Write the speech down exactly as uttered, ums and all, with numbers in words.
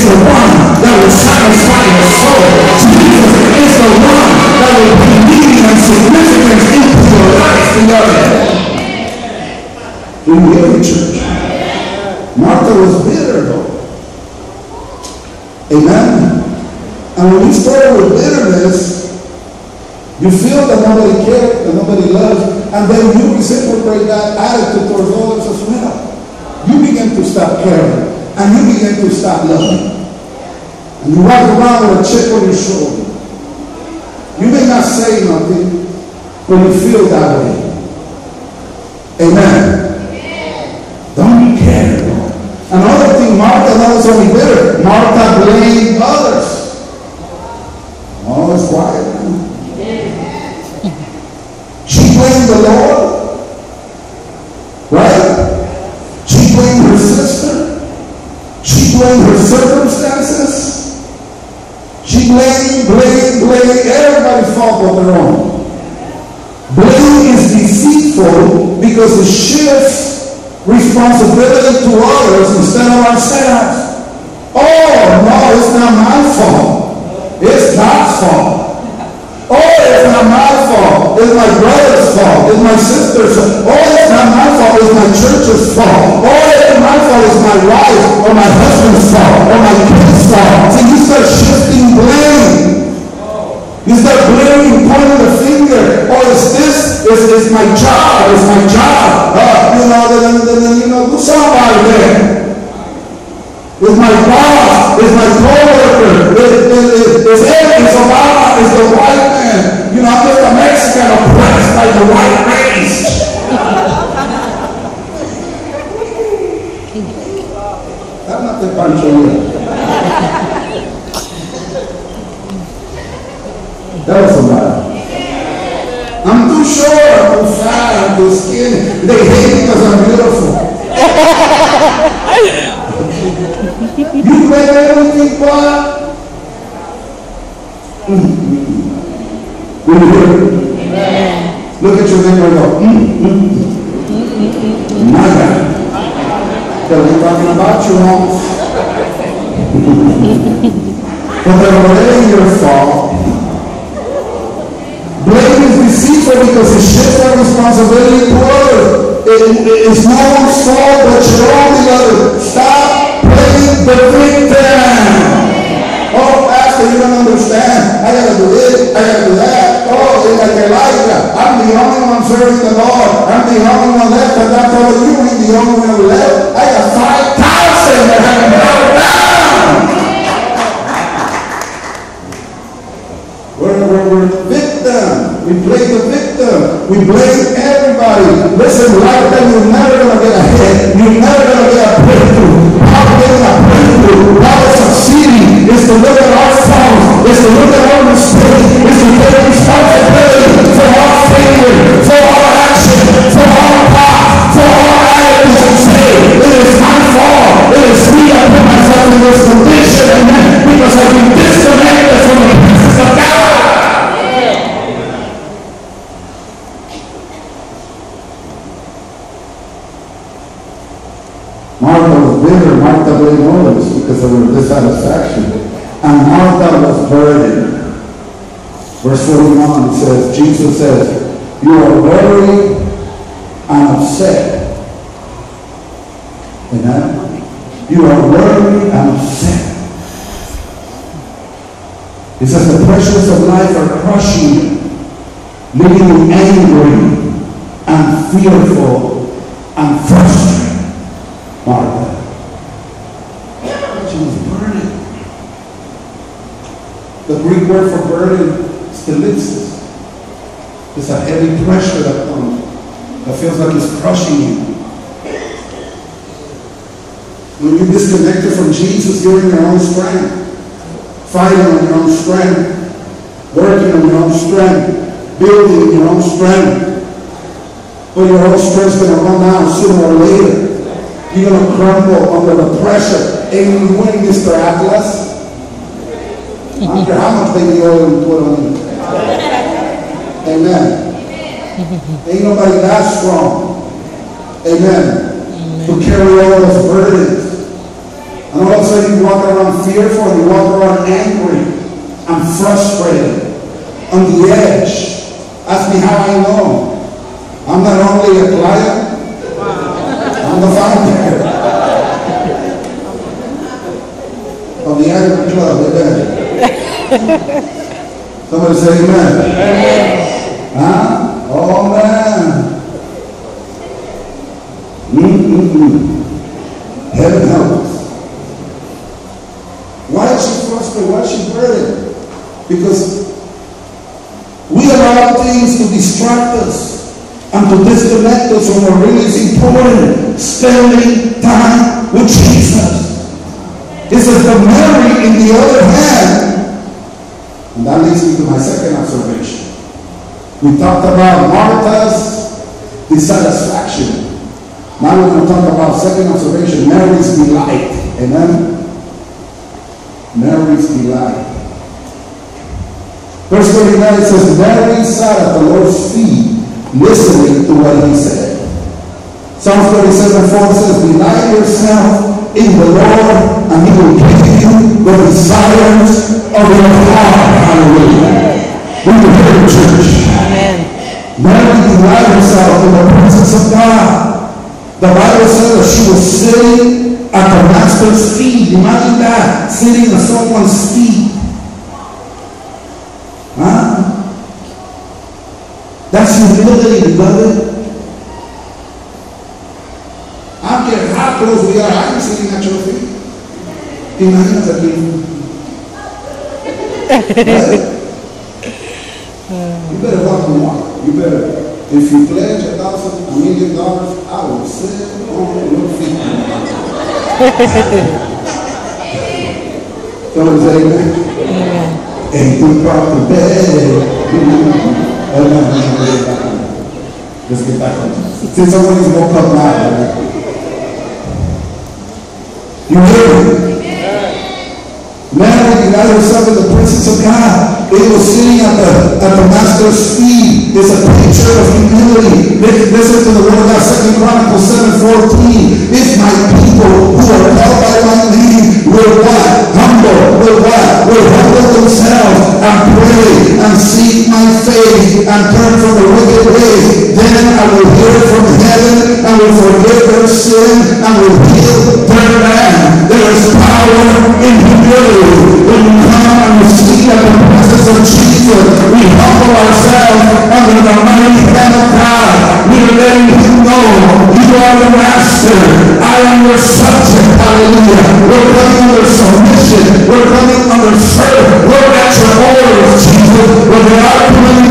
the one that will satisfy your soul. Jesus is the one that will bring meaning and significance into your life, beloved. Do you hear me, church? Martha was bitter, though. Amen? And when you start with bitterness, you feel that nobody cares, that nobody loves, and then you reciprocate that attitude towards others as well. You begin to stop caring, and you begin to stop loving. And you walk around with a chip on your shoulder. You may not say nothing, but you feel that way. Amen. Don't care. Another thing, Martha not was only bitter. Martha blamed others. Oh, it's quiet. She blamed the Lord. Right? She blamed her sister. She blamed her circumstances. She blamed, blamed, blamed. Everybody's fault but their own. Blame is deceitful because it shifts responsibility to others instead of ourselves. Oh, no, it's not my fault. It's God's fault. Oh, it's not my fault. It's my brother's fault. It's my sister's fault. Oh, it's not my fault. It's my church's fault. Oh, it's my fault. It's my wife or my husband's fault or my kid's fault. So you start shifting blame. You start blaming, pointing the finger. Oh, it's this. It's, it's my job. It's my job. Uh, you know, then, then, then, you know, do somebody there. It's my boss. It's my co-worker. It, it, it, it's him. It's Obama. It's the white man. You know, I'm just a Mexican oppressed by the white race. That's not the punch. That was somebody. I'm too short, I'm too fat, I'm too skinny. They hate me because I'm beautiful. You blame everything, but mm-hmm. Look at your neighbor and go, mm-hmm. My God. Because we're talking about you, homes. But they're already your fault. Blame is deceitful because it shifts our responsibility to others. It, it, it's no one's fault but your own, beloved. Stop blaming the victim. Oh, Pastor, you don't understand. I gotta do this, I gotta do that. Oh, it's like Elijah. I'm the only one serving the Lord. I'm the only one left, and that's all you ain't the only one left. I got five thousand that haven't brought down. We're, we're, we're victim. We blame the victim. We blame everybody. Listen, like that, you're never going to get ahead. You're never going to get a breakthrough. How are we getting a breakthrough? How we're succeeding is to look at our faults. Is to look at our mistakes. Is to take responsibility for our failure, for our action, for our path, for our actions, and say, it is my fault. It is me that put myself in this condition. Amen. Because I've been disconnected from the presence of God. Martha was bitter. Martha blamed others because of her dissatisfaction. And Martha was burdened. Verse forty-one says, Jesus says, you are worried and upset. Amen? You are worried and upset. It says the pressures of life are crushing you, leaving you angry and fearful and frustrated. Martha. She was burdened. The Greek word for burden is thalixis. It's a heavy pressure that comes, that feels like it's crushing you. When you're disconnected from Jesus, you're in your own strength, fighting on your own strength, working on your own strength, building your own strength. But your own strength's going to run out sooner or later. You're going to crumble under the pressure. Ain't you winning, Mister Atlas? I don't care how much baby oil you put on you. Amen. Ain't nobody that strong. Amen. To carry all those burdens. And all of a sudden you walk around fearful and you walk around angry and frustrated, on the edge. Ask me how I know. I'm not only a client, I'm the founder of the Angry Club. Amen. Somebody say amen. Amen. Huh? Oh man. Mm-mm-mm. Heaven help us. Why is she frustrated? Why is she burdened? Because we allow things to distract us and to disconnect us from what really is important, spending time with Jesus. It says, but Mary, in the other hand, and that leads me to my second observation. We talked about Martha's dissatisfaction. Now we're going to talk about second observation, Mary's delight. Amen? Mary's delight. Verse thirty-nine says, Mary sat at the Lord's feet, listening to what he said. Psalm thirty-seven four says, delight yourself in the Lord, and he will give you the desires of your heart. Hallelujah. We will hear the church. Amen. Mary delighted herself in the presence of God. The Bible says that she was sitting at the Master's feet. Imagine that, sitting at someone's feet. Huh? That's humility, beloved. I don't care how close we are, I am sitting at your feet. Imagine aquí. Right? You better walk and walk. You better, if you pledge a thousand, a million dollars, I will sit on your feet. Someone say amen. And we brought the bed. Let's get back on. See, somebody's woke up now. Right? You hear me? Mary denied herself in the presence of God. It was sitting at the at the Master's feet. It's a picture of humility. Listen to the word of God, Second Chronicles seven fourteen. If my people who are called by my name will what? Humble, will what? Will humble themselves and pray and seek my face and turn from the wicked ways, then I will hear from heaven and will forgive their sin and will heal their land. There is power in humility. When we come and we see at the presence of Jesus, we humble ourselves under the mighty hand of God. We are letting him know, you are the master. I am your subject. Hallelujah. We're coming under submission. We're coming under service. We're at your orders, Jesus. When they are coming